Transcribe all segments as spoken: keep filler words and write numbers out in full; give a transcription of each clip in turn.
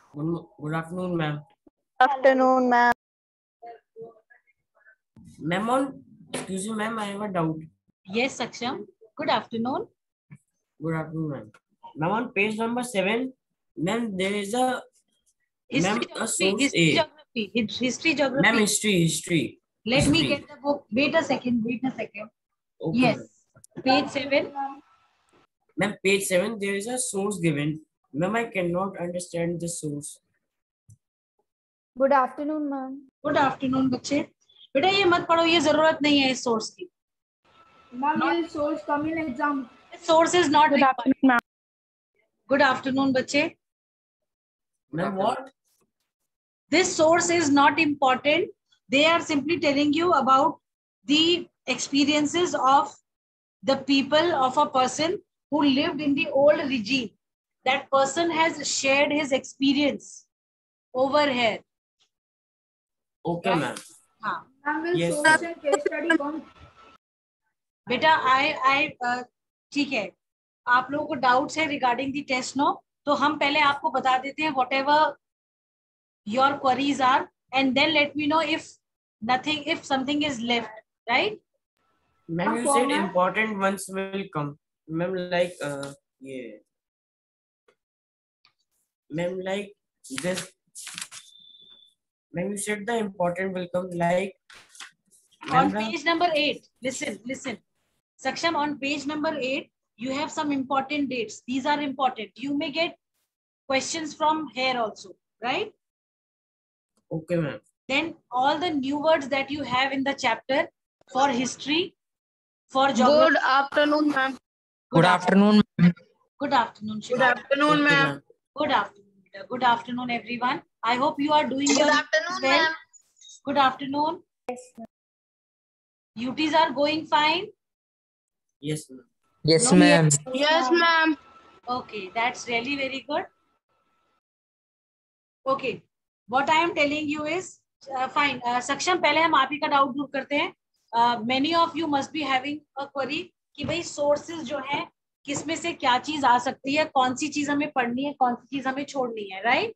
Good, good afternoon, ma'am. Afternoon, ma'am. Ma'am, on, excuse me, ma'am, I have a doubt. Yes, Saksham. Good afternoon. Good afternoon, ma'am. Ma'am, on page number seven, ma'am, there is a History, ma'am a geography, source history, A. geography. It's history, geography. Ma'am, history, history. Let history. me get the book. Wait a second. Wait a second. Okay, Yes. ma'am. Page seven. Ma'am, page seven, there is a source given. Ma'am, I cannot understand the source. Good afternoon, ma'am. Good afternoon, बच्चे. बेटा ये मत पढ़ो, ये जरूरत नहीं है इस सोर्स की. Ma'am, will source come in exam? This source is not Good required. afternoon, ma'am. Good afternoon, बच्चे. Ma'am, what? This source is not important. They are simply telling you about the experiences of the people of a person who lived in the old regime. That person has shared his experience over here. Okay, ma'am. हाँ. Ma'am, will Yes, source ma'am. and case study come? बेटा आई आई ठीक है, आप लोगों को doubts है regarding the test no, तो हम पहले आपको बता देते हैं whatever your queries are, and then let me know if nothing, if something is left, right? Ma'am, you said important ones will come. Ma'am, like, uh, yeah. Ma'am, like this. Ma'am, you said the important will come, like. On Ma'am, page number eight, listen, listen. Saksham, on page number eight, you have some important dates. These are important. You may get questions from here also, right? Okay, ma'am. Then all the new words that you have in the chapter for history, for geography. Good afternoon, ma'am. Good afternoon, ma'am. Good afternoon, Good Shiva. afternoon, Okay, ma'am. ma'am. Good afternoon. Beta. Good afternoon, everyone. I hope you are doing Good your afternoon, well. ma'am. Good afternoon. U Ts are going fine. Yes, ma'am. Yes, No, ma'am. Yes, ma'am. Okay, that's really very good. Okay, what I am telling you is uh, fine. Uh, Saksham, पहले हम आप ही का doubt दूर करते हैं. Uh, many of you must be having a query कि भाई sources जो है किसमें से क्या चीज आ सकती है, कौन सी चीज हमें पढ़नी है, कौन सी चीज हमें छोड़नी है, right?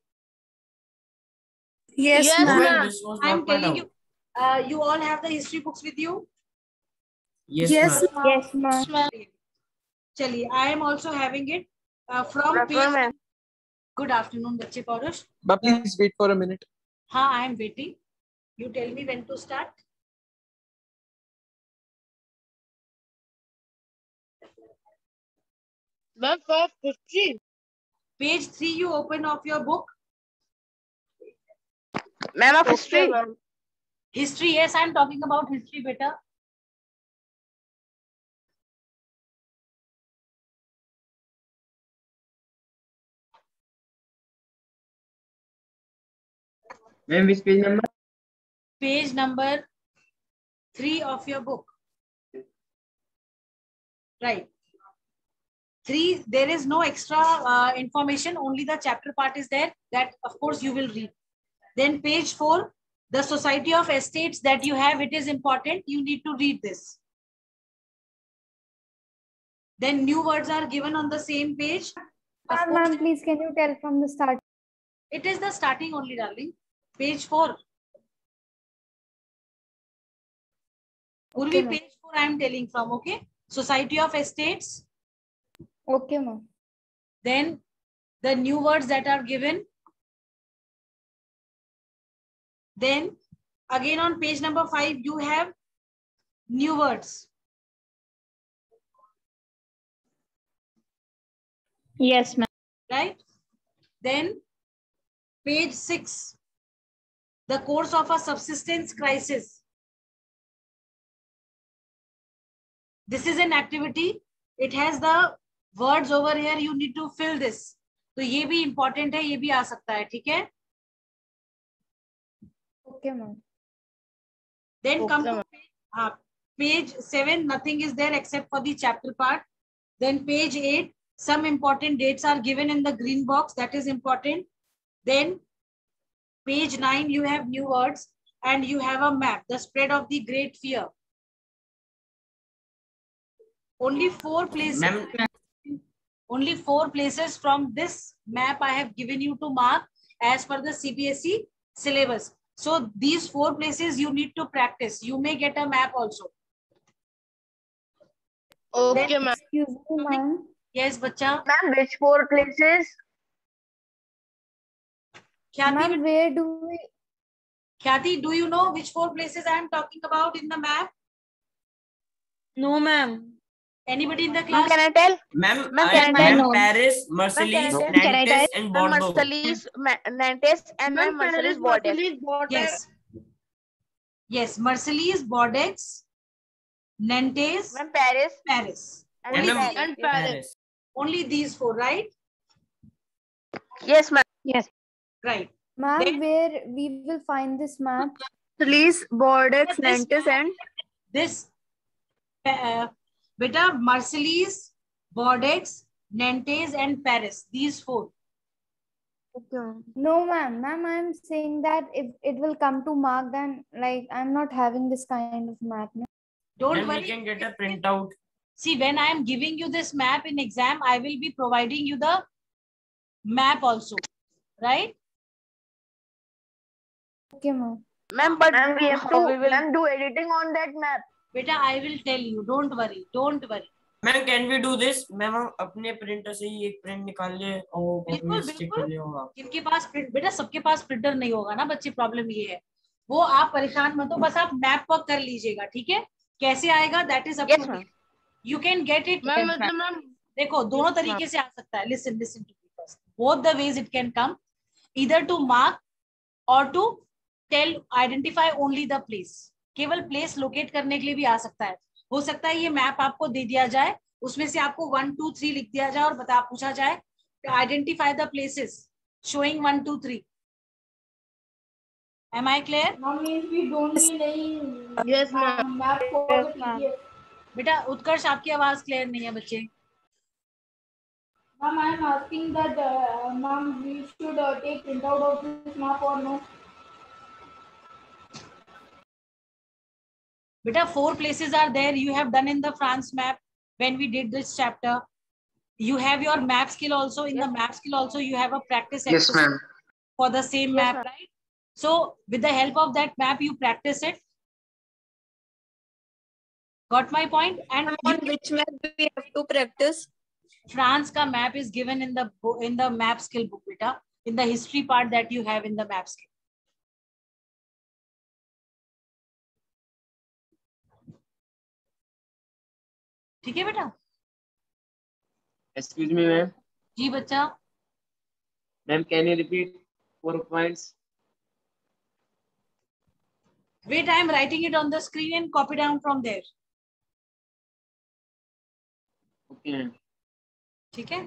Yes, No, ma'am. ma'am, this was I am not my telling doubt. you. Uh, you all have the history books with you. Yes, Yes, ma'am. Yes, ma'am. चलिए, I am also having it uh, from Good page. afternoon, ma'am. Good afternoon, बच्चे पौरुष. But please wait for a minute. हाँ, I am waiting. You tell me when to start. Ma'am, for history. Page three, you open of your book. Ma'am of history. History, yes, I am talking about history, beta. Ma'am, which page number? Page number three of your book. Right. Three, there is no extra uh, information, only the chapter part is there. That, of course, you will read. Then page four, the Society of Estates that you have, it is important. You need to read this. Then new words are given on the same page. Of Ma'am, course, ma'am, please can you tell from the start? it is the starting only, darling. Page four. Urvi, ma'am. page four I am telling from, okay? Society of Estates. Okay, ma'am. Then the new words that are given. Then again on page number five, you have new words. Yes, ma'am. Right? Then page six, the course of a subsistence crisis. This is an activity. It has the words over here. You need to fill this. तो ये भी important है, ये भी आ सकता है, ठीक है? Okay, ma'am. Then Okay, come to ma'am. page, uh, page seven, nothing is there except for the chapter part. Then page eight, some important dates are given in the green box. That is important. Then page nine, you have new words and you have a map, the spread of the Great Fear. Only four places. Only four places from this map I have given you to mark, as per the C B S E syllabus. So these four places you need to practice. You may get a map also. Okay, ma'am. Excuse me, ma'am. Yes, bacha. Ma'am, which four places? Khyati, Ma'am, where do we? Khyati, do you know which four places I am talking about in the map? No, ma'am. Anybody in the Ma'am, class? can I tell? Ma'am, Ma'am, I, can I tell? ma'am, Paris, Ma'am, can I Marseilles, tell? Can I Nantes, tell? and Ma'am, Bordeaux. Marseilles, Ma- Nantes, and ma'am, Marseilles, Bordeaux. Yes. Yes, Marseilles, Bordeaux, Nantes, Ma'am, Paris Paris. and And Only, ma'am, Paris. Paris. only these four, right? Yes, ma'am. Yes. Right. Ma'am, Then- where we will find this map? Marseilles, Bordeaux, This- Nantes, and This, uh, beta, Marseilles, Bordeaux, Nantes, and Paris. These four. okay, ma'am. No, ma'am. Ma'am, I'm saying that if it will come to mark, then like I'm not having this kind of map. No? Don't Then we worry. can get a printout. See, when I am giving you this map in exam, I will be providing you the map also, right? Okay, ma'am. Ma'am, but we have to ma'am, do editing on that map. Beta, I will tell you. Don't worry. Don't worry. Ma'am can we do this ma'am हम अपने printer से ही एक print निकाल ले और वो बिल्कुल, copy stick बिल्कुल। कर ले होगा जिनके पास प्रिंट, बेटा सबके पास प्रिंटर नहीं होगा ना बच्चे, प्रॉब्लम ये है। वो आप परेशान मत हो, बस आप मैप वर्क कर लीजिएगा, ठीक है? कैसे आएगा that is up Yes, too ma'am. You can get it. Ma'am, मतलब ma'am, देखो दोनों Yes, तरीके से आ सकता है। Listen listen to me first, both the ways it can come, either to mark or to tell identify only the place. केवल place locate करने के लिए भी आ सकता है। हो सकता है ये मैप आपको दे दिया जाए, उसमें से आपको वन टू थ्री लिख दिया जाए और बता पूछा जाए identify the places showing one two three. Am I clear? Ma'am, means we don't need any Yes, ma'am. um, map for Yes, the ma'am. P D F. बेटा उत्कर्ष आपकी आवाज क्लियर नहीं है बच्चे। Ma'am, I am asking that, uh, ma'am, we should uh, take printout of this map or no? Beta, four places are there. You have done in the France map when we did this chapter. You have your map skill also. In Yes. the map skill also, you have a practice Yes, exercise ma'am. for the same Yes, map, ma'am. right? So with the help of that map, you practice it. Got my point? And On which map we have to practice? France ka map is given in the bo- in the map skill book, beta. In the history part that you have in the map skill. ठीक है बेटा? Excuse me, ma'am. जी बच्चा. Ma'am, can you repeat four points? Wait, I am writing it on the screen and copy down from there. Okay, ma'am. ठीक है?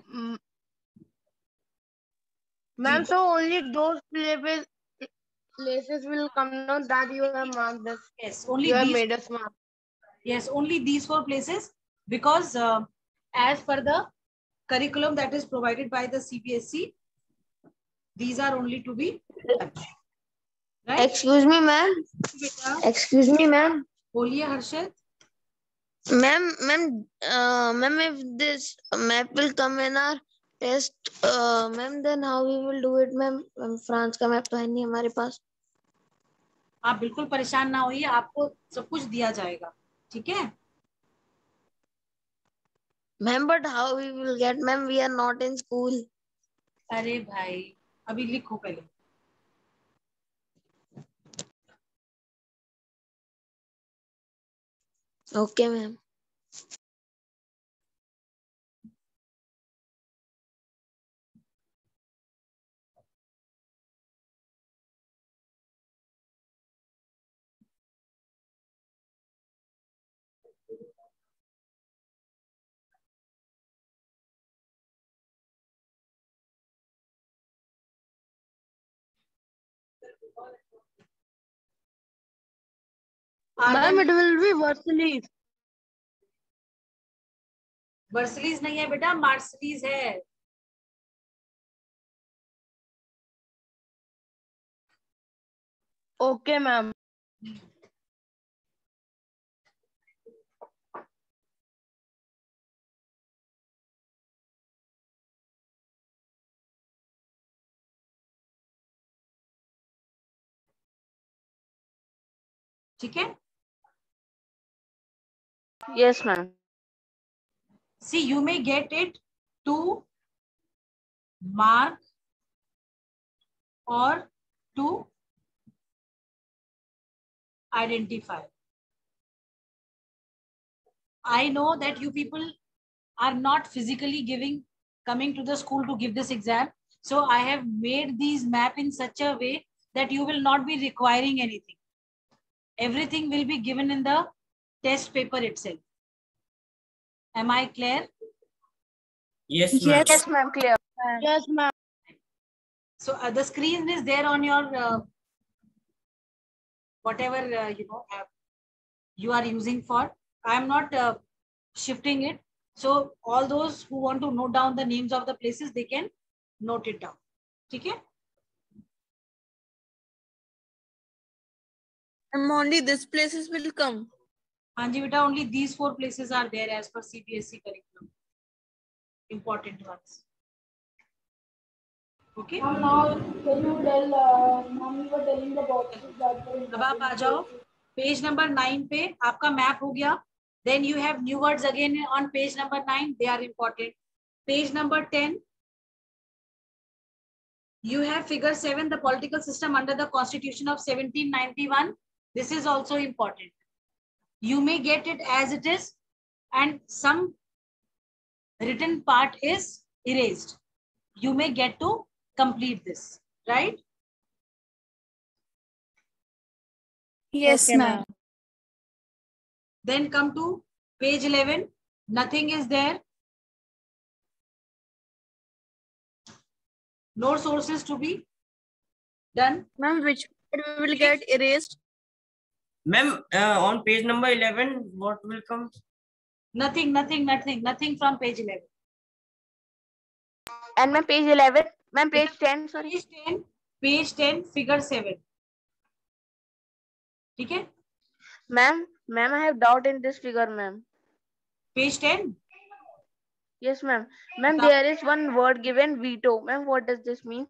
Ma'am, so only those places places will come down that you have marked this. Yes, only You have these. made us mark. Yes, only these four places, because uh, as per the curriculum that is provided by the C B S E, these are only to be touched. Right? Excuse me, ma'am. Excuse me, ma'am. बोलिए हर्षित. Ma'am, ma'am, uh, ma'am, if this map will come in our test, uh, ma'am, then how we will do it, ma'am? Ma'am, France का map तो है नहीं हमारे पास. आप बिल्कुल परेशान ना होइए, आपको सब कुछ दिया जाएगा. ठीक है? Ma'am, but how we will get, ma'am? We are not in school. अरे भाई, अभी लिखो पहले. Okay, ma'am. Ma'am, it will be Versailles. वर्सलीज नहीं है बेटा, मार्सलीज है. Okay, ma'am. ठीक है? Yes, ma'am. See, you may get it to mark or to identify. I know that you people are not physically giving, coming to the school to give this exam. So I have made these map in such a way that you will not be requiring anything. Everything will be given in the test paper itself. Am I clear? Yes, ma'am. Yes, ma'am. Clear. Yes, ma'am. So uh, the screen is there on your uh, whatever uh, you know app you are using for. I am not uh, shifting it. So all those who want to note down the names of the places, they can note it down. Okay? And only these places will come. Anji beta, only these four places are there as per C B S E curriculum. Important ones. Okay? Ma'am, now can you tell, uh, ma'am, you were telling the boxes that were अब आप आ जाओ page number nine पे, आपका map हो गया. Then you have new words again on page number nine. They are important. Page number ten. You have figure seven, the political system under the Constitution of seventeen ninety-one. This is also important. You may get it as it is, and some written part is erased. You may get to complete this, right? Yes, Okay, ma'am. Then come to page eleven. Nothing is there. No sources to be done. Ma'am, which we will get erased? Ma'am, uh, on page number eleven, what will come? Nothing, nothing, nothing, nothing from page eleven. And ma'am, page eleven. Ma'am, page ten. Sorry. Page ten, page ten, figure seven. ठीक है? Ma'am, ma'am, I have doubt in this figure, ma'am. Page ten. Yes, ma'am. Ma'am, there is one word given, veto. Ma'am, what does this mean?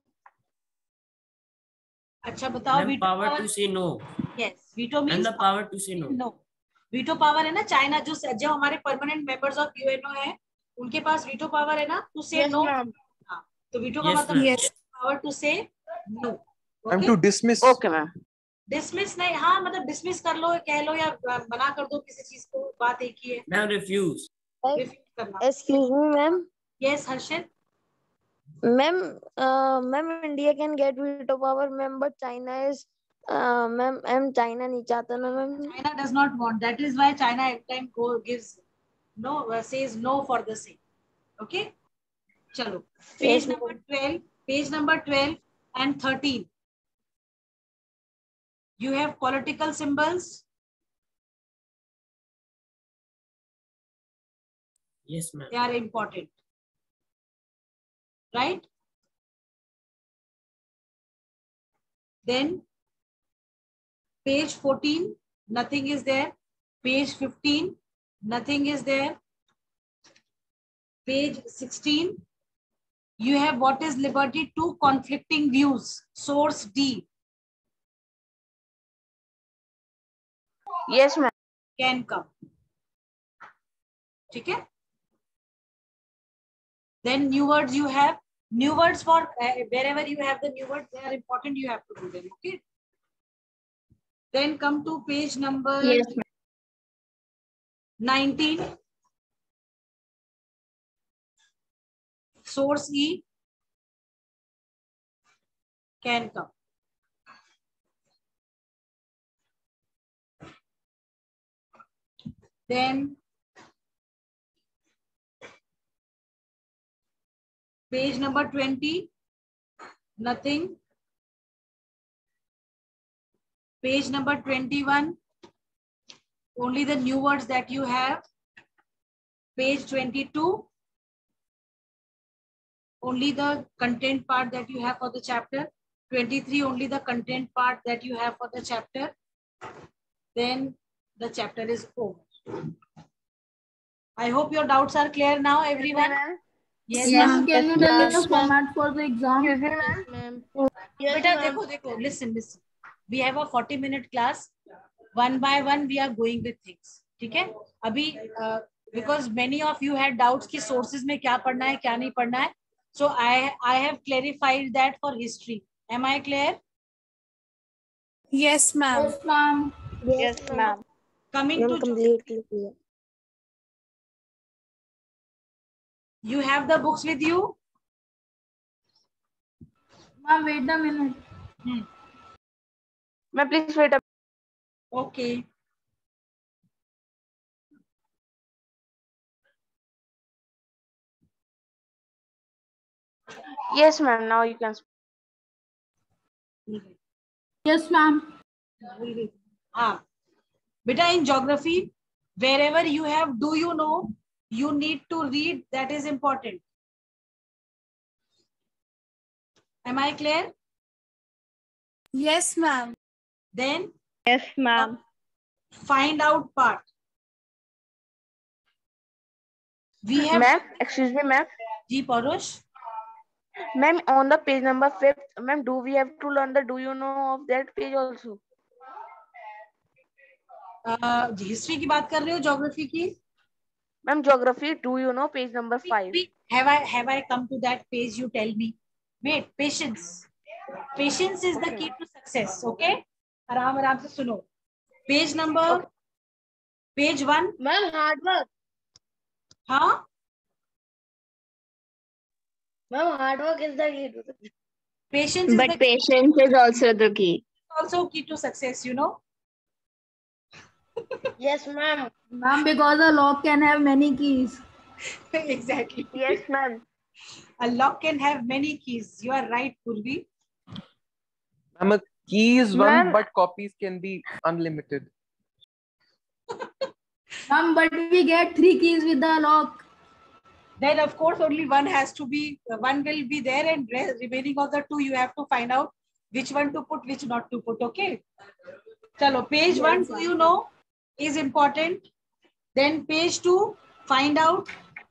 अच्छा बताओ. Ma'am, veto power power. to say no. Yes, veto means And the power to say no. no. veto power है ना, China जो जो हमारे permanent members of UNO है, उनके पास veto power है ना, to say Yes, no. ma'am. हाँ, तो veto का Yes, मतलब ma'am. Yes. power to say no. I'm Okay? to dismiss. Okay, ma'am. Dismiss नहीं, हाँ मतलब डिसमिस कर लो, कह लो या मना कर दो किसी चीज को, बात एक ही है. Ma'am, refuse. रिफ्यूज करना. Excuse me, ma'am. Yes Harshit. Ma'am, uh, ma'am, India can get veto power, ma'am, but China is, uh, ma'am, ma'am, China नहीं चाहता ना, ma'am. China does not want. That is why China every time go gives no, uh, says no for the same. Okay. चलो. Page Yes, number twelve. Page number twelve and thirteen. You have political symbols. Yes, ma'am. They are important. Right? Then page fourteen, nothing is there. Page fifteen, nothing is there. Page sixteen, you have what is liberty to conflicting views. Source D. Yes, ma'am. Can come. ठीक है? Then new words you have. New words for uh, wherever you have the new words, they are important. You have to do them. Okay. Then come to page number Yes, ma'am. nineteen. Source E. Can come. Then page number twenty, nothing. Page number twenty-one, only the new words that you have. Page twenty-two, only the content part that you have for the chapter. twenty-three, only the content part that you have for the chapter. Then the chapter is over. I hope your doubts are clear now, everyone. Yes, Yes, ma'am. can you tell Yes, me the format for the exam? Yes, ma'am. Beta, देखो देखो, listen, listen. We have a forty minute class. One by one we are going with things. ठीक है. अभी because many of you had doubts कि sources में क्या पढ़ना है क्या नहीं पढ़ना है. So I I have clarified that for history. Am I clear? Yes, ma'am. Yes, ma'am. Yes, ma'am. Coming Ma'am, to completely clear. you have the books with you? Ma'am, wait a minute. Hmm. Ma'am, please wait a Okay. Yes, ma'am. Now you can speak. Yes, ma'am. Ah, beta, in geography, wherever you have do you know, you need to read. That is important. Am I clear? Yes, ma'am. Then Yes, ma'am. find out part. We have Ma'am, excuse me, ma'am. Ji Parush. Ma'am, on the page number fifth, ma'am, do we have to learn the do you know of that page also? Uh, history की बात कर रहे हो, geography की? Ma'am, geography, do you know page number five? Have I have I come to that page? You tell me. Wait, patience. Patience is the Okay. key to success. Okay? आराम आराम से सुनो. Page number. Okay. Page one. Ma'am, hard work. हाँ. Ma'am, hard work is the key to the Patience is But the patience is also the key. also key to success. You know. Yes, ma'am. Ma'am, because a lock can have many keys. Exactly. Yes, ma'am. A lock can have many keys. You are right, Purvi. Ma'am, a key is one, Ma'am. but copies can be unlimited. Ma'am, but we get three keys with the lock. Then of course only one has to be, one will be there, and re remaining of the two you have to find out which one to put, which not to put. Okay. Chalo, page one, do you know, is important. Then page two, find out.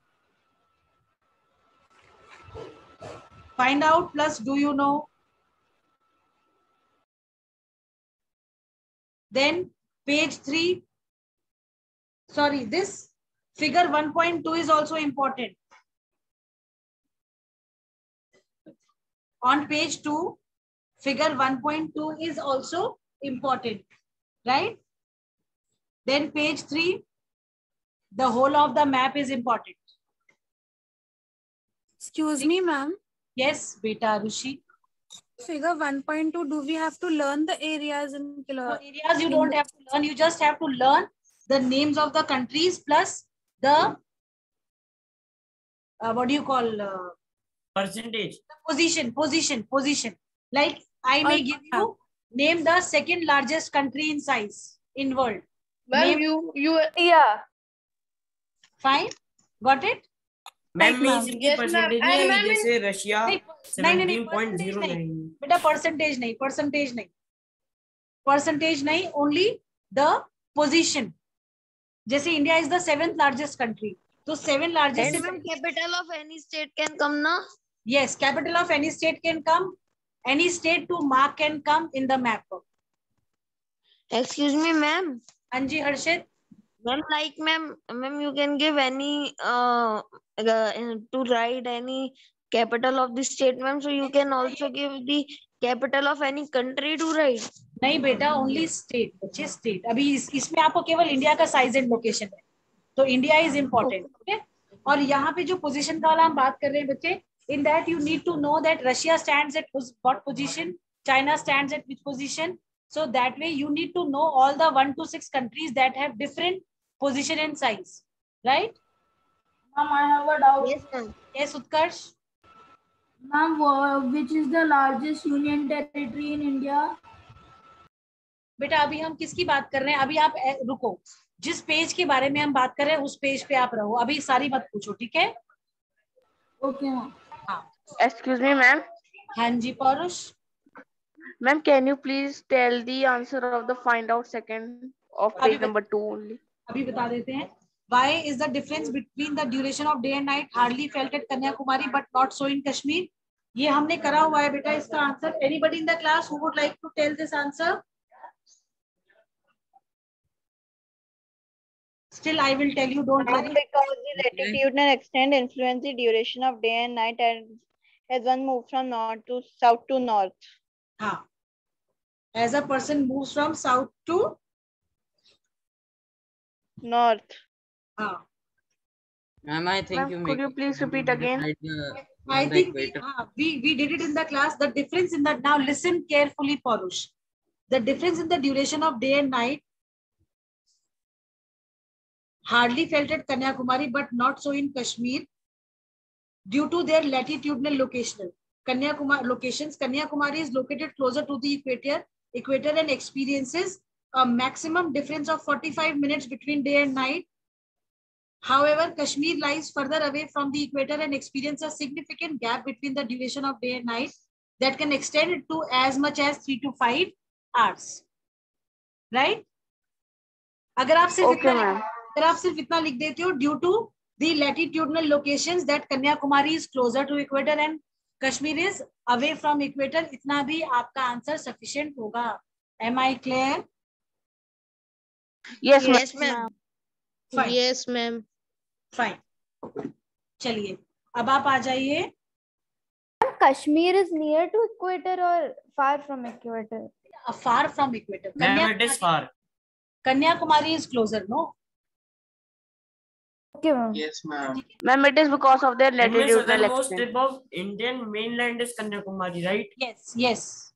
Find out plus do you know. Then page three, sorry, this figure one point two is also important. On page two, figure one point two is also important, right? Then page three, the whole of the map is important. Excuse me, ma'am. Yes, beta Rushi. Figure one point two, do we have to learn the areas in No, kilo? areas you don't have to learn. You just have to learn the names of the countries plus the, uh, what do you call, uh, Percentage. position, position, position. Like I may Or- give you, name the second largest country in size in world. Ma'am, Name- you, you, yeah. Fine? Got it? Ma'am में ma'am. इसकी Yes, ma'am. Percentage And नहीं आई ma'am, जैसे Russia नहीं नहीं नहीं, seventeen point percentage zero नहीं nine बेटा, percentage नहीं, परसेंटेज नहीं, परसेंटेज नहीं, ओनली द पोजीशन. जैसे India is the seventh largest country, तो seven largest. And ma'am, capital of any state can come now? Yes, capital of any state can come. Any state to mark can come in the map. Excuse me, ma'am. Anji Harshit. Ma'am, like, ma'am, ma'am, you can give any, uh, uh, to write any capital of the state, ma'am. So you can also give the capital of any country to write. नहीं बेटा, only state. बच्चे state. अभी इस, इसमें आपको केवल India का size and location है, तो इंडिया इज इम्पोर्टेंट. ओके. और यहाँ पे जो पोजीशन का वाला हम बात कर रहे हैं बच्चे, in that you need to know that Russia stands at what position, China stands at which position. So that way you need to know all the one to six countries that have different position and size, right? Ma'am, I have a doubt. Yes, ma'am. Yes, Utkarsh. Ma'am, wha- which is the largest union territory in India? बेटा अभी हम किसकी बात कर रहे हैं? अभी आप ए, रुको, जिस पेज के बारे में हम बात कर रहे हैं उस पेज पे आप रहो. अभी सारी मत पूछो, ठीक है? Okay, ma'am. Excuse me, ma'am. हाँ जी पौरुष. Ma'am, can you please tell the answer of the find out second of Abhi page bat- number two only? अभी बता देते हैं. Why is the difference between the duration of day and night hardly felt at Kanyakumari but not so in Kashmir? ये हमने करा हुआ है बेटा इसका answer. Anybody in the class who would like to tell this answer? Still, I will tell you, don't worry. Because the latitudinal extent influence the duration of day and night, and as one moves from north to south to north. हाँ. As a person moves from south to north. हाँ. Ma'am, I think you Could make you please repeat again? I think we, uh, we we did it in the class. The difference in the, now listen carefully, Parush. The difference in the duration of day and night hardly felt at Kanyakumari, but not so in Kashmir, due to their latitudinal locational Kanyakumari locations. Kanyakumari is located closer to the equator, equator and experiences a maximum difference of forty-five minutes between day and night. However, Kashmir lies further away from the equator and experiences a significant gap between the duration of day and night that can extend to as much as three to five hours. Right? अगर आप सिर्फ Okay, इतना ma'am. अगर आप सिर्फ इतना लिख देते हो, due to the latitudinal locations that Kanyakumari is closer to equator and Kashmir is away from equator, इतना भी आपका आंसर sufficient होगा. Am I clear? Yes, ma'am. Yes, ma'am. Fine. Yes, ma'am. Fine. चलिए, अब आप आ जाइए. Kashmir is near to equator or far from equator? Uh, far from equator. Ma'am, it is far. Kanyakumari is closer, no? Okay, ma'am. Yes, ma'am. Ma'am, it is because of their And the latitudinal southernmost extent. tip of Indian mainland is Kanyakumari, right? Yes, yes.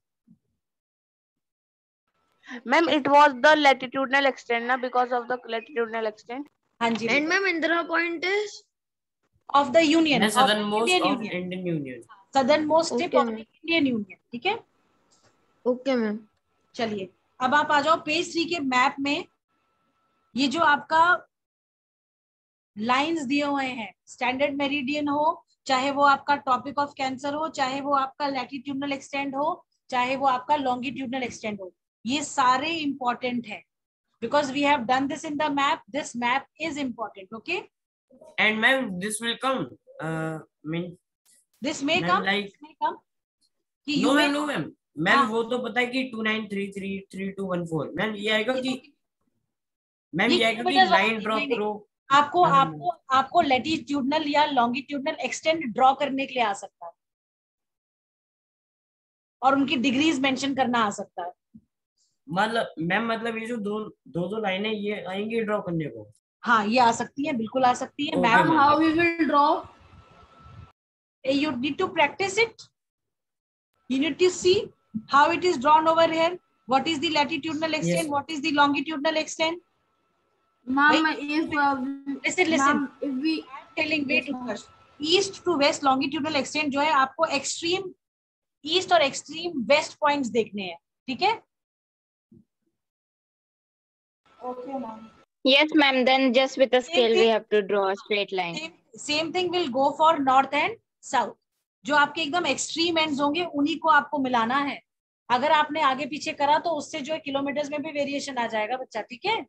Ma'am, it was the latitudinal extent, na, because of the latitudinal extent. हाँ जी. And ma'am, Indira Point is Of the Union. The of the southernmost Indian of Union. Indian Union. Southernmost tip Okay, of ma'am. the Indian Union. ठीक है? okay, ma'am. चलिए, अब आप आ जाओ page three के map में. ये जो आपका लाइंस दिए हुए हैं, स्टैंडर्ड मेरिडियन हो, चाहे वो आपका टॉपिक ऑफ कैंसर हो, चाहे वो आपका लैटिट्यूडनल एक्सटेंड हो, चाहे वो आपका लॉन्गिट्यूडनल एक्सटेंड हो, ये सारे इंपॉर्टेंट है. Because we have done this in the map, this map is important. Okay? And ma'am, this will come. Uh, mean, This may ma'am, come. like This may come. कि you no may ma'am, no ma'am. Ma'am हाँ. वो तो पता है कि two nine three three three two one four. Ma'am ये आएगा कि मैम ये ये आएगा कि kilometers लाइन of- ड्रॉ नहीं, नहीं. करो. आपको हाँ, आपको आपको लैटिट्यूडनल या लॉन्गिट्यूडनल एक्सटेंड ड्रॉ करने के लिए आ सकता है और उनकी डिग्रीज मेंशन करना आ सकता है. मतलब मैम मतलब ये जो दो दो दो लाइनें ये आएंगी ड्रॉ करने को. हाँ, ये आ सकती है, बिल्कुल आ सकती है. Okay, ma'am, ma'am. How we will draw? you need to practice it. You need to see how it is drawn over here. What is the latitudinal extent? Yes. What is the longitudinal extent? Ma'am, Wait, if uh, Listen, listen. ma'am, if we I'm telling way Yes, too ma'am. much. East to west longitudinal extent जो है आपको extreme east और extreme west points देखने हैं. ठीक है? okay, ma'am. Yes, ma'am. Then just with a scale, we thing. have to draw a straight line. Same, same thing will go for north and south. जो आपके एकदम extreme ends होंगे उन्हीं को आपको मिलाना है. अगर आपने आगे पीछे करा तो उससे जो है किलोमीटर्स में भी वेरिएशन आ जाएगा बच्चा. ठीक है?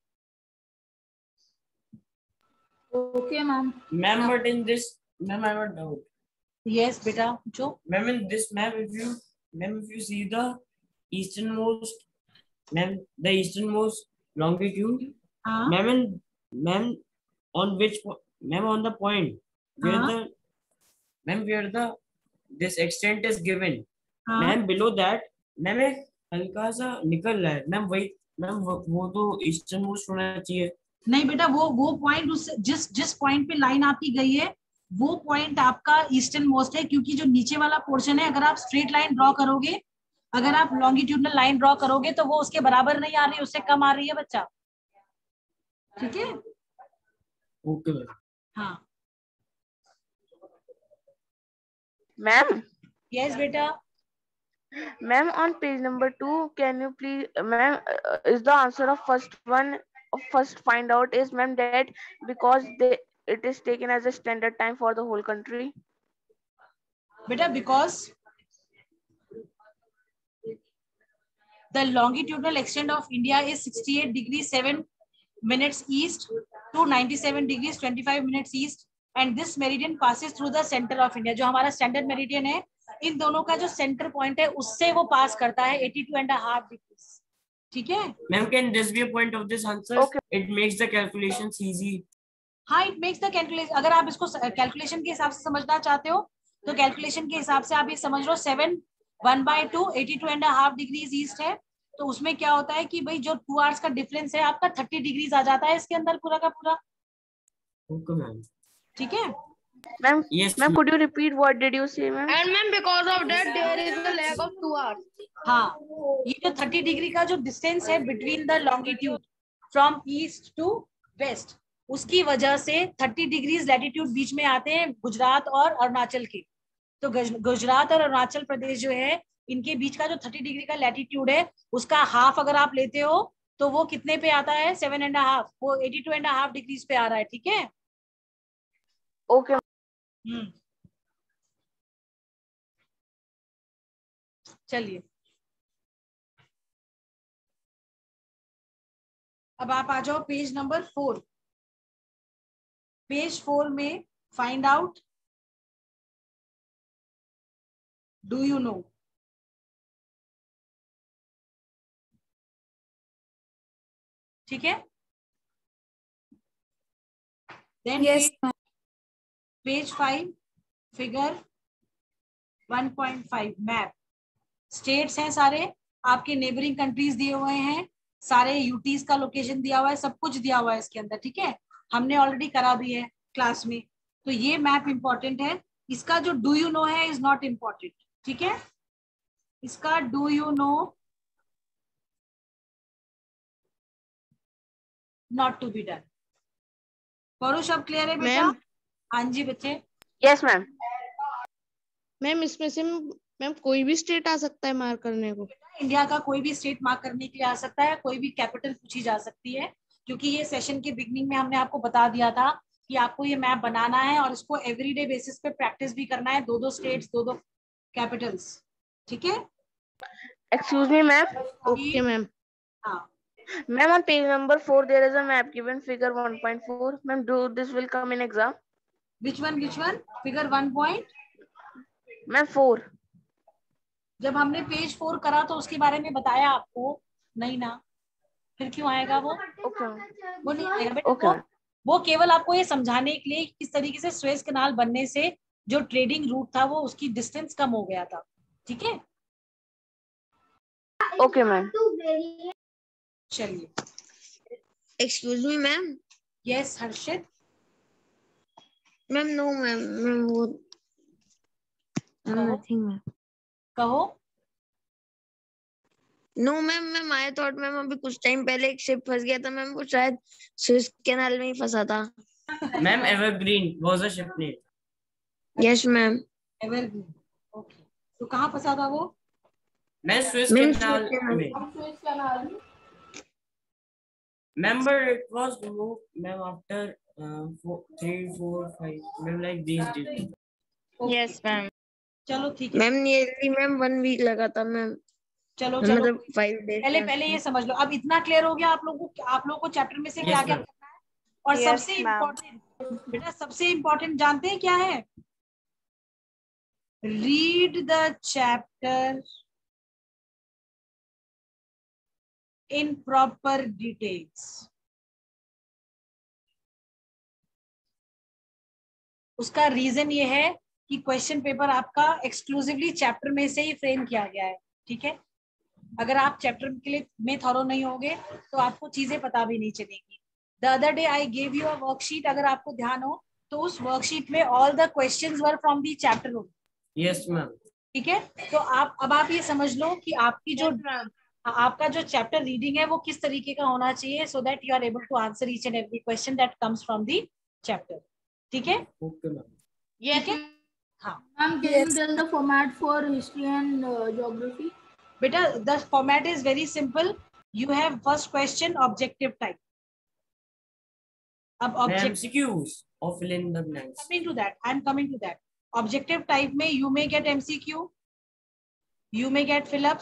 Okay, ma'am. Ma'am but in this ma'am I have a doubt. Yes, बेटा. जो Ma'am, in this map, if you, ma'am, if you see the easternmost, ma'am, the easternmost longitude, हाँ. ma'am, in, ma'am, on which, po- ma'am, on the point where हाँ. the, ma'am, where the this extent is given, हाँ. ma'am, below that, ma'am, एक हल्का सा निकल रहा है, ma'am, वही, ma'am, वो, वो तो easternmost होना चाहिए. नहीं बेटा, वो वो पॉइंट उस जिस जिस पॉइंट पे लाइन आपकी गई है वो पॉइंट आपका ईस्टर्न मोस्ट है, क्योंकि जो नीचे वाला पोर्शन है अगर आप स्ट्रेट लाइन ड्रॉ करोगे, अगर आप लॉन्गिट्यूडनल लाइन ड्रॉ करोगे तो वो उसके बराबर नहीं आ रही, उससे कम आ रही है बच्चा. ठीक है? Okay, ma'am. हाँ. Ma'am, यस बेटा. ma'am, on page number two, can you please, ma'am, uh, is the answer of first one, of first find out is, ma'am, that because they it is taken as a standard time for the whole country. बेटा, because the longitudinal extent of India is sixty-eight degrees seven minutes east to ninety-seven degrees twenty-five minutes east, and this meridian passes through the center of India. जो हमारा standard meridian है, इन दोनों का जो center point है उससे वो pass करता है eighty-two and a half degrees. ठीक है? Ma'am, can this be a point of this answer? Okay. It makes the calculations easy. हाँ, इट मेक्स द कैलकुलेशन. अगर आप इसको कैलकुलेशन के हिसाब से समझना चाहते हो तो कैलकुलेशन के हिसाब से आप ये समझ लो, seven one by two eighty two and half degrees east है. तो उसमें क्या होता है कि भाई जो टू आवर्स का डिफरेंस है आपका थर्टी डिग्रीज आ जाता है इसके अंदर पूरा का पूरा. Okay, ma'am. ठीक है? Ma'am, Yes, ma'am, ma'am. could you repeat what did you say, ma'am? And ma'am, because of that, there is a lag of two hours. हाँ, ये जो थर्टी डिग्री का जो डिस्टेंस है between the longitude from east to west, उसकी वजह से thirty degrees latitude बीच में आते हैं गुजरात और अरुणाचल के. तो गुजरात और अरुणाचल प्रदेश जो है इनके बीच का जो थर्टी डिग्री का लैटिट्यूड है उसका हाफ अगर आप लेते हो तो वो कितने पे आता है? Seven and half. वो eighty two and half degrees पे आ रहा है. ठीक है? Okay. हम्म. चलिए, अब आप आ जाओ page number four. Page four में find out do you know. ठीक है? Then Yes, ma'am. Page five figure one point five map. States हैं सारे, आपके नेबरिंग कंट्रीज दिए हुए हैं, सारे यूटीज का लोकेशन दिया हुआ है, सब कुछ दिया हुआ है इसके अंदर. ठीक है? हमने ऑलरेडी करा भी है क्लास में. तो ये मैप इंपॉर्टेंट है. इसका जो डू यू नो है इज नॉट इंपॉर्टेंट. ठीक है? इसका do you know not to be done. परुष अब क्लियर है बेटा? मैम. हाँ जी बच्चे. Yes, ma'am. मैम, इसमें से मैम कोई भी स्टेट आ सकता है मार्क करने को? इंडिया का कोई भी स्टेट मार्क करने के लिए आ सकता है, कोई भी कैपिटल पूछी जा सकती है, क्योंकि ये सेशन के बिगनिंग में हमने आपको बता दिया था कि आपको ये मैप बनाना है और इसको एवरीडे बेसिस पे प्रैक्टिस भी करना है. दो दो स्टेट्स, दो दो कैपिटल्स. ठीक है? Excuse me, ma'am. Okay, ma'am. हाँ. Ma'am, on page number four, there is a map given figure one point four. Ma'am, do this will come in exam? Which one? Which one? Figure one point. Ma'am, four. जब हमने page four करा तो उसके बारे में बताया आपको नहीं ना? फिर क्यों आएगा वो? Okay, ma'am. वो नहीं आएगा बेटा. Okay, वो, ma'am. वो केवल आपको ये समझाने के लिए किस तरीके से सुएज कैनाल बनने से जो ट्रेडिंग रूट था वो उसकी डिस्टेंस कम हो गया था. ठीक है? Okay, ma'am. चलिए. Excuse me, ma'am. Yes Harshit. Ma'am, no, ma'am. Ma'am, वो कहो. nothing, ma'am. कहो. No, ma'am, ma'am. I thought, ma'am, अभी कुछ टाइम पहले एक शिप फंस गया था, मैम. वो शायद सुएज कैनाल में ही फंसा था. Ma'am, Evergreen was a ship name. Yes, ma'am. Evergreen. Okay. तो कहाँ फंसा था वो? Ma'am, Suez Ma'am, Canal Suez Canal. में. हम स्विच कैनाल में. Remember, it was removed, ma'am, after uh, four, three, four, five, ma'am, like these days. Yes, ma'am. चलो ठीक है. Ma'am nearly ma'am one week लगा था मैम. चलो चलो मतलब फाइव डेज. पहले पहले ये समझ लो. अब इतना क्लियर हो गया आप लोगों को, आप लोगों को चैप्टर में से क्या Yes, क्या ma'am. करना है. और Yes, सबसे ma'am. इम्पोर्टेंट बेटा, सबसे इम्पोर्टेंट जानते हैं क्या है? Read the chapter in proper details. उसका रीजन ये है कि क्वेश्चन पेपर आपका एक्सक्लूसिवली चैप्टर में से ही फ्रेम किया गया है. ठीक है? अगर आप चैप्टर के लिए में थॉरो नहीं होगे तो आपको चीजें पता भी नहीं चलेंगी. The other day I gave you a worksheet, अगर आपको ध्यान हो तो उस वर्कशीट में all the questions were from the chapter. Yes, ma'am. ठीक है? तो आप अब आप ये समझ लो कि आपकी जो आपका जो चैप्टर रीडिंग है वो किस तरीके का होना चाहिए, so that you are able to answer each and every question that comes from the chapter. ठीक है? Okay, ma'am. Yes, ठीक है? हाँ Ma'am, can you tell the format for history and uh, geography? बेटा, the format is very simple. You have first question objective type. अब Ma'am, object M C Qs or fill in the blanks. coming to that, I am coming to that. Objective type में you may get M C Q, you may get fill-ups,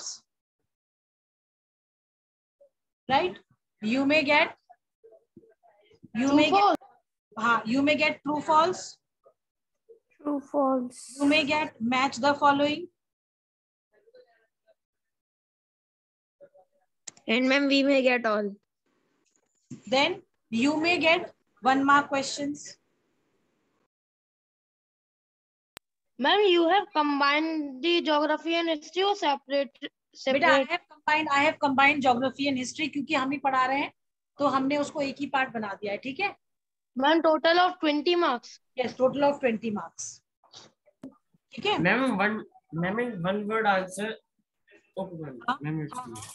right? You may get, you may get, हाँ, you may get true false. True, false. You may get match the following. And ma'am, we may get all. Then you may get one mark questions. Ma'am, you have combined the geography and history or separate? बेटा I have combined I have combined geography and history क्योंकि हम ही पढ़ा रहे हैं तो हमने उसको एक ही पार्ट बना दिया है. ठीक है ma'am, total of twenty marks. Yes, total of twenty marks. ठीक है ma'am one ma'am one word answer. Okay ma'am. Ma'am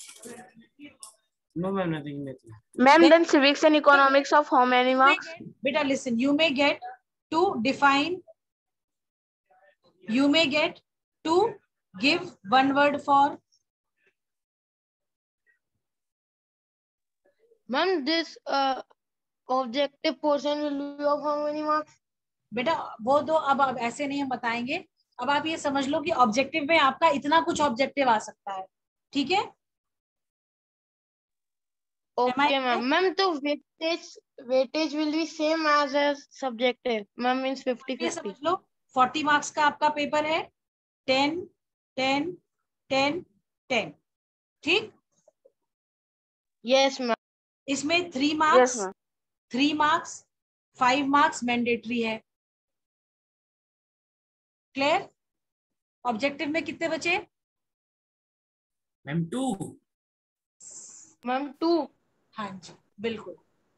no ma'am nothing nothing. Ma'am, then civics and economics of how many marks? बेटा listen, you may get to define, you may get to give one word for. Ma'am, this uh, objective portion will be of how many marks? बेटा वो दो अब अब ऐसे नहीं हम बताएंगे. अब आप ये समझ लो कि ऑब्जेक्टिव में आपका इतना कुछ ऑब्जेक्टिव आ सकता है. ठीक है Okay, ma'am. Ma'am, so weightage weightage will be same as as subjective. Ma'am means fifty ये fifty. समझ लो forty मार्क्स का आपका पेपर है. ten ten ten ten. ठीक. Yes, ma'am. इसमें three Yes, marks ma'am. three marks five marks mandatory है. Clear. Objective में कितने बचे? Ma'am two. Ma'am, two. हाँ जी बिल्कुल.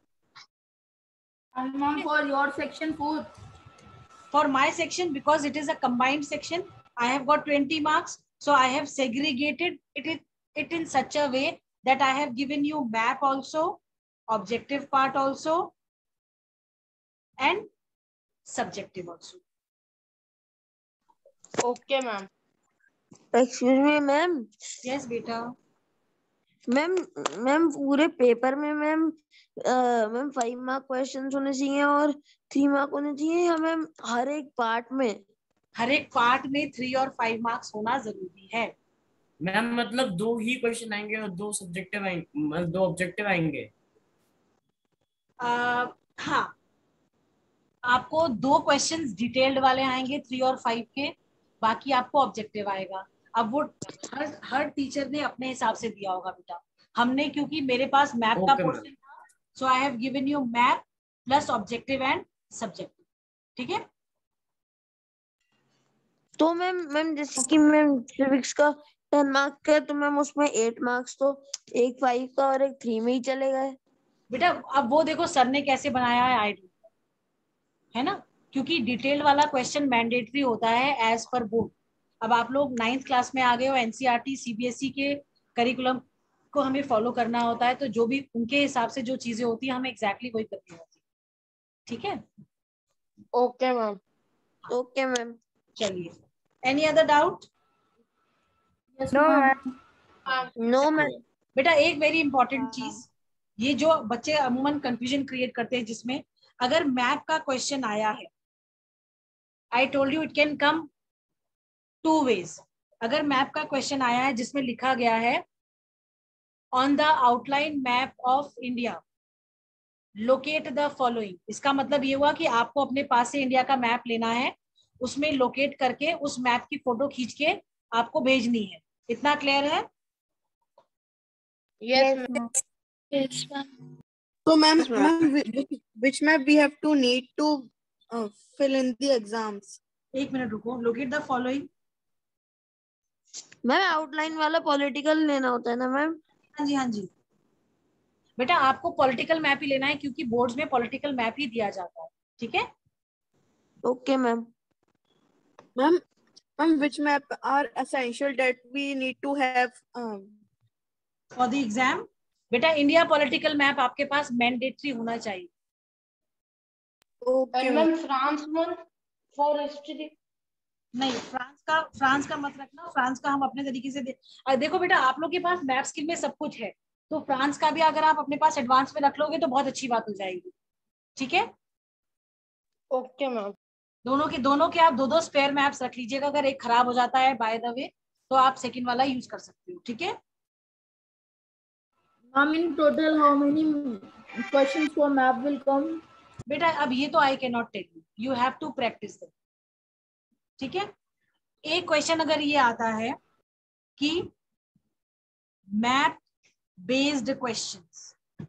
And ma'am, for your section fourth. For my section, because it is a combined section, I have got twenty marks. So I have segregated it, it, it in such a way that I have given you map also, objective part also, and subjective also. Okay, ma'am. Excuse me, ma'am. Yes, beta. Ma'am ma'am पूरे paper में ma'am ma'am five mark questions होने चाहिए और three mark होने चाहिए या ma'am हर एक part में? हर एक पार्ट में थ्री और फाइव मार्क्स होना जरूरी है. मैम मतलब दो ही क्वेश्चन आएंगे और दो सब्जेक्टिव आएंगे, दो ऑब्जेक्टिव आएंगे. आ, हाँ आपको दो क्वेश्चंस डिटेल्ड वाले आएंगे थ्री और फाइव के. बाकी आपको ऑब्जेक्टिव आएगा. अब वो हर हर टीचर ने अपने हिसाब से दिया होगा बेटा. हमने क्योंकि मेरे पास मैप का पोर्शन था so I have given you map plus objective and subjective. ठीक है तो मैम मैम जैसे कि मैम सिविक्स का टेन मार्क्स का तो मैम उसमें एट मार्क्स तो एक फाइव का और एक थ्री में ही चले गए बेटा. अब वो देखो सर ने कैसे बनाया है आईडी है ना, क्योंकि डिटेल्ड वाला क्वेश्चन मैंडेटरी होता है एज पर बुक. अब आप लोग नाइन्थ क्लास में आ गए हो. एनसीईआरटी सीबीएसई के करिकुलम को हमें फॉलो करना होता है तो जो भी उनके हिसाब से जो चीजें होती है हमें एग्जैक्टली वही करनी होती है. ठीक है ओके मैम. Okay ma'am. चलिए any other doubt? No, ma'am. No ma'am. बेटा एक वेरी इंपॉर्टेंट चीज, ये जो बच्चे अमूमन कंफ्यूजन क्रिएट करते हैं जिसमें अगर मैप का क्वेश्चन आया है, I told you it can come two ways. अगर मैप का क्वेश्चन आया है जिसमें लिखा गया है on the outline map of India locate the following, इसका मतलब ये हुआ कि आपको अपने पास से इंडिया का मैप लेना है, उसमें लोकेट करके उस मैप की फोटो खींच के आपको भेजनी है. इतना क्लियर है? Yes ma'am. Yes, ma'am. So, ma'am, ma'am, which, which map we have to need to uh, fill in the exams? एक मिनट रुको. Locate the following. Ma'am outline वाला पॉलिटिकल लेना होता है ना मैम? हाँ जी हाँ जी बेटा आपको पॉलिटिकल मैप ही लेना है क्योंकि बोर्ड्स में पॉलिटिकल मैप ही दिया जाता है. ठीक है okay ma'am. Ma'am, ma'am, which map are essential that we need to have? Um, for the exam. बेटा इंडिया पॉलिटिकल मैप आपके पास मैंडेटरी होना चाहिए. okay. Ma'am France one for history. नहीं फ्रांस का फ्रांस का मत रखना. फ्रांस का हम अपने तरीके से दे, देखो बेटा आप लोग के पास मैप स्किल में सब कुछ है तो फ्रांस का भी अगर आप अपने पास एडवांस में रख लोगे तो बहुत अच्छी बात हो जाएगी. ठीक है ओके मैम. दोनों के दोनों के आप दो दो स्पेयर मैप्स रख लीजिएगा. अगर एक खराब हो जाता है बाय द वे तो आप सेकंड वाला यूज कर सकते हो. ठीक है Ma'am, in total, how many questions for map will come? बेटा अब ये तो I can not tell you. You have to practice them. ठीक है एक क्वेश्चन अगर ये आता है कि मैप बेस्ड क्वेश्चंस।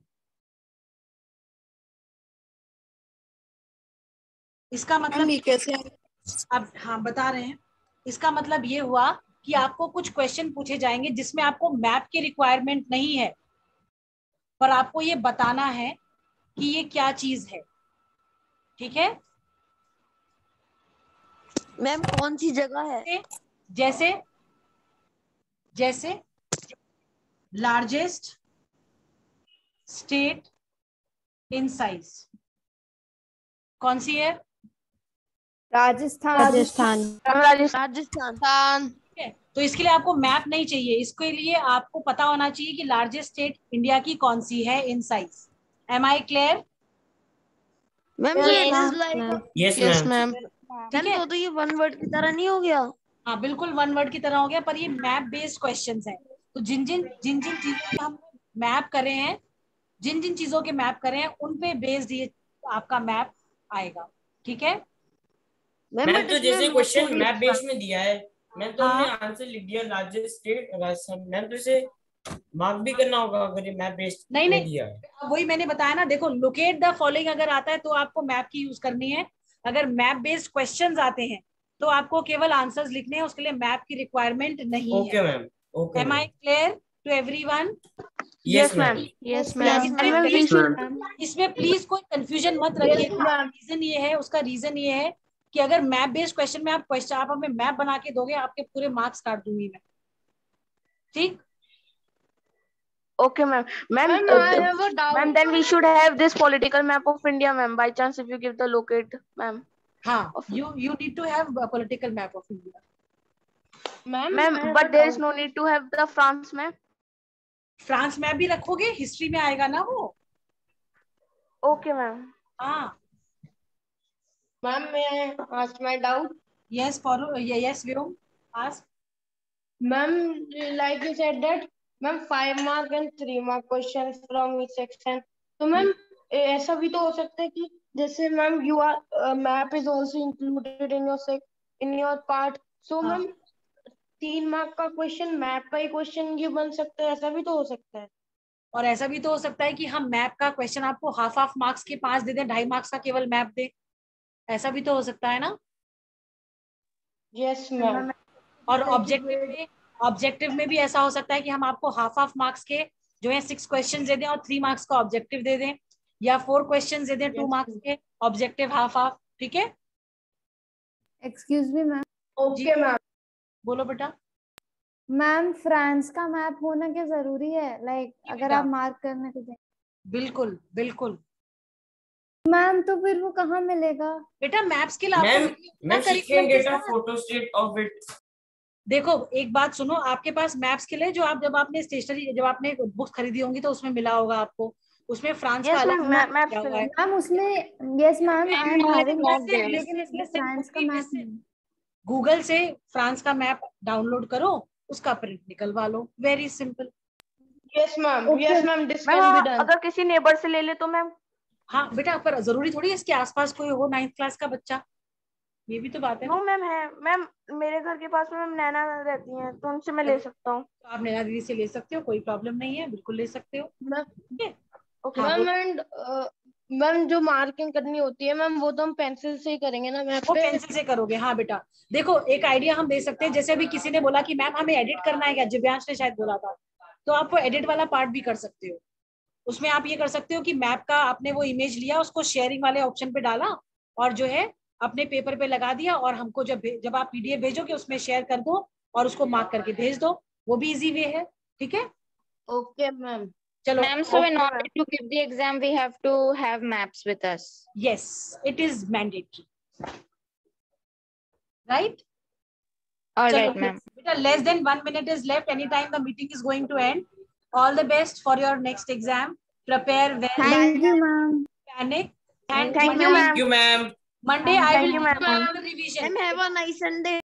इसका मतलब ये कैसे? अब हाँ बता रहे हैं, इसका मतलब ये हुआ कि आपको कुछ क्वेश्चन पूछे जाएंगे जिसमें आपको मैप की रिक्वायरमेंट नहीं है, पर आपको ये बताना है कि ये क्या चीज है। ठीक है मैम कौन सी जगह है? जैसे जैसे लार्जेस्ट स्टेट इन साइज कौन सी है? राजस्थान। राजस्थान। राजस्थान। ठीक है, तो इसके लिए आपको मैप नहीं चाहिए, इसके लिए आपको पता होना चाहिए कि लार्जेस्ट स्टेट इंडिया की कौन सी है in size. Am I clear? Ma'am ये it is like yes ma'am. ठीक है, तो, तो ये वन वर्ड की तरह नहीं हो गया? हाँ बिल्कुल वन वर्ड की तरह हो गया, पर ये मैप बेस्ड क्वेश्चंस हैं। तो जिन जिन जिन जिन चीजों के हम मैप करे हैं, जिन जिन चीजों के मैप करे हैं उन पे बेस्ड ये आपका मैप आएगा। ठीक है मैम तो जैसे क्वेश्चन मैप बेस में दिया है मैम, तो हाँ। हमने आंसर लिख दिया लार्जेस्ट स्टेट राजस्थान मैम, तो इसे मार्क भी करना होगा अगर ये मैप बेस्ड नहीं में नहीं दिया है। वही मैंने बताया ना, देखो लोकेट द फॉलोइंग अगर आता है तो आपको मैप की यूज करनी है, अगर मैप बेस्ड क्वेश्चंस आते हैं तो आपको केवल आंसर्स लिखने हैं, उसके लिए मैप की रिक्वायरमेंट नहीं ओके है। Ma'am. Okay am I clear to everyone? Yes ma'am. Yes ma'am इसमें प्लीज कोई कंफ्यूजन मत रखिएगा। रीजन ये है, उसका रीजन ये है कि अगर मैप बेस्ड क्वेश्चन में आप क्वेश्चन आप हमें मैप बना के दोगे, आपके पूरे मार्क्स काट दूंगी मैं। ठीक Okay, ma'am. Ma'am, Ma'am, uh, I th- have a doubt. ma'am, then we should have this political map of India, ma'am. By chance, if you give the locate, ma'am. हाँ, you you need to have a political map of India. Ma'am, Ma'am, I have but a there is doubt. no need to have the France map. France map भी रखोगे, history में आएगा ना वो। Okay, ma'am. हाँ Ma'am, may I ask my doubt? yes for yes Vyom ask. Ma'am, like you said that, ma'am, five mark and three mark questions from each section. तो ma'am ऐसा भी तो हो सकता है कि जैसे ma'am you are map is also included in your in your part, so हाँ। मैम तीन मार्क का क्वेश्चन मैप का ही क्वेश्चन ये बन सकता है, ऐसा भी तो हो सकता है। और ऐसा भी तो हो सकता है कि हम मैप का क्वेश्चन आपको हाफ हाफ मार्क्स के पांच दे दें, ढाई मार्क्स का केवल मैप दे, ऐसा भी तो हो सकता है ना। Yes ma'am. और ऑब्जेक्टिव में ऑब्जेक्टिव में भी ऐसा हो सकता है कि हम आपको हाफ हाफ मार्क्स के जो है सिक्स क्वेश्चन दे दें और थ्री मार्क्स का ऑब्जेक्टिव दे दें, या फोर क्वेश्चन दे दें टू मार्क्स के ऑब्जेक्टिव हाफ हाफ। ठीक है excuse me ma'am. Okay ma'am. बोलो बेटा। मैम फ्रांस का मैप होना क्या जरूरी है? लाइक like, अगर बेटा। आप मार्क करने को दें। बिल्कुल बिल्कुल मैम तो फिर वो कहाँ मिलेगा? बेटा मैप स्किल आपको मैम मिलेगी ना मैम शी curriculum कैन के गेट अ साथ। Photostat of it. देखो एक बात सुनो, आपके पास मैप स्किल है जो आप जब आपने स्टेशनरी जब आपने बुक्स खरीदी होंगी तो उसमें मिला होगा आपको, उसमें फ्रांस का Yes, अलग ma'am. map Map दिया हुआ है। मैम उसमें yes ma'am I am having Listen, that, listen, लेकिन उसमें listen, फ्रांस का Purvi, मैप listen. नहीं। गूगल से फ्रांस का मैप डाउनलोड करो, उसका प्रिंट निकलवा लो, very simple. Yes ma'am. Okay. Yes ma'am, this can be ma'am done. अगर किसी नेबर से ले ले तो मैम। हाँ बेटा, पर जरूरी थोड़ी है इसके आसपास कोई हो नाइन्थ क्लास का बच्चा, ये भी तो बात है नो ना। मैम है मैम, मेरे घर के पास में मैम नैना रहती हैं तो उनसे मैं ले सकता हूँ। तो आप नैना दीदी से ले सकते हो, कोई प्रॉब्लम नहीं है, बिल्कुल ले सकते हो। ठीक है ओके हाँ, मैम बोलो। एंड मैम जो मार्किंग करनी होती है मैम वो तो हम पेंसिल से ही करेंगे ना मैप वो पे? पेंसिल से करोगे। हाँ बेटा देखो एक आइडिया हम दे सकते हैं, जैसे अभी किसी ने बोला कि मैम हमें एडिट करना है क्या, दिव्यांश ने शायद बोला था, तो आप वो एडिट वाला पार्ट भी कर सकते हो। उसमें आप ये कर सकते हो कि मैप का आपने वो इमेज लिया, उसको शेयरिंग वाले ऑप्शन पे डाला और जो है अपने पेपर पे लगा दिया, और हमको जब जब आप पीडीएफ भेजोगे उसमें शेयर कर दो और उसको मार्क करके भेज दो, वो भी इजी वे है। ठीक है ओके मैम। चलो। Ma'am, so in order to give the exam, we have to have maps with us. Yes, it is mandatory. Right? All Chalo, right, ma'am. beta, less than one minute is left. Anytime the meeting is going to end. All the best for your next exam. Prepare well. Thank you ma'am. Panic. And Thank you, Monday, ma'am. Thank you ma'am. Monday I Thank will you, do ma'am. the revision. Ma'am, have a nice Sunday.